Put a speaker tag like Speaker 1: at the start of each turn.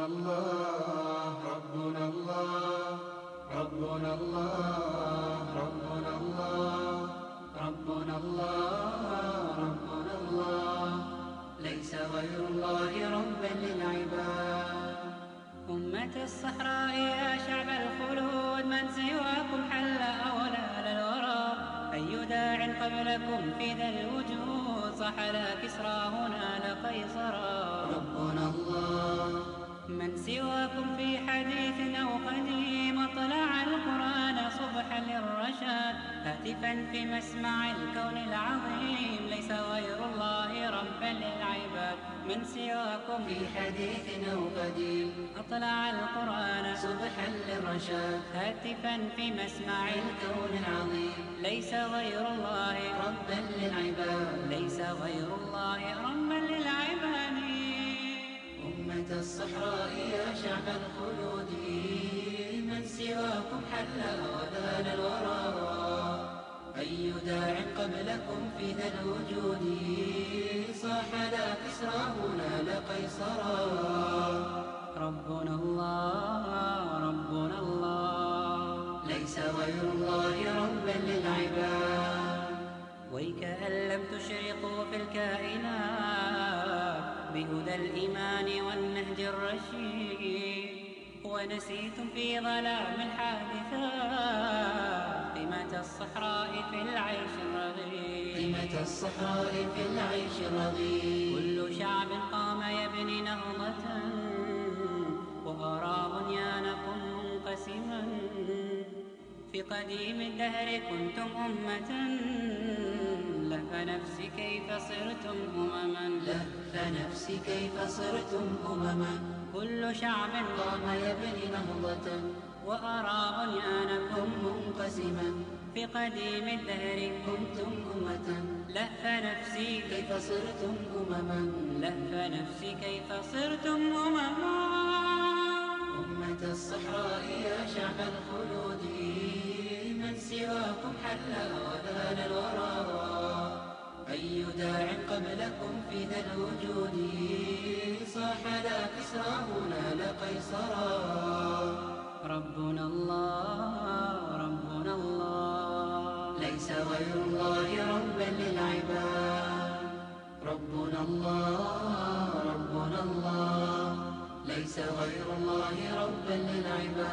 Speaker 1: ربنا الله ربنا الله ربنا الله ربنا الله ربنا الله ربنا الله ليس غير الله ربا للعباد.
Speaker 2: أمة الصحراء يا شعب الخلود، من سواكم حل أولى للورى. أي داع قبلكم في ذا الوجود، صح لا كسرى هنا لقيصرا.
Speaker 1: ربنا الله
Speaker 2: من سواكم في حديث أو قديم، أطلع القرآن صبحا للرشاد. هاتفا في مسمع الكون العظيم، ليس غير الله ربا للعباد. من سواكم
Speaker 1: في حديث أو قديم،
Speaker 2: أطلع القرآن
Speaker 1: صبحا للرشاد.
Speaker 2: هاتفا في مسمع
Speaker 1: الكون العظيم،
Speaker 2: ليس غير الله
Speaker 1: ربا للعباد.
Speaker 2: ليس غير الله ربا للعباد.
Speaker 1: أمة الصحراء يا شعب الخلود، من سواكم حل وذال الورى. أي داع قبلكم في ذا الوجود، صاح لا كسرى هنا لقيصرا.
Speaker 2: ربنا الله ربنا الله
Speaker 1: ليس غير الله ربا للعباد.
Speaker 2: ويكأن لم تشرقوا في الكائنات بهدى الإيمان والنهج الرشيد، ونسيتم في ظلام الحادثات قيمة الصحراء في العيش الرغيد.
Speaker 1: قيمة الصحراء في العيش الرغيد.
Speaker 2: كل شعب قام يبني نهضة، وأرى بنيانكم منقسما. في قديم الدهر كنتم أمة، لف نفسي كيف صرتم أمما.
Speaker 1: لف نفسي كيف صرتم أمما.
Speaker 2: كل شعب
Speaker 1: قام يبني نهضة،
Speaker 2: وأرى بنيانكم
Speaker 1: منقسما.
Speaker 2: في قديم الدهر
Speaker 1: كنتم أمة،
Speaker 2: لف نفسي
Speaker 1: كيف صرتم أمما.
Speaker 2: لف نفسي كيف صرتم أمما.
Speaker 1: أمة الصحراء يا شعب الخلود، من سواكم حل وذال الورى. أي داع قبلكم في ذا الوجود، صاح لا كسرى هنا لقيصرا.
Speaker 2: ربنا الله ربنا الله
Speaker 1: ليس غير الله ربا للعباد. ربنا الله ربنا الله ليس غير الله ربا للعباد.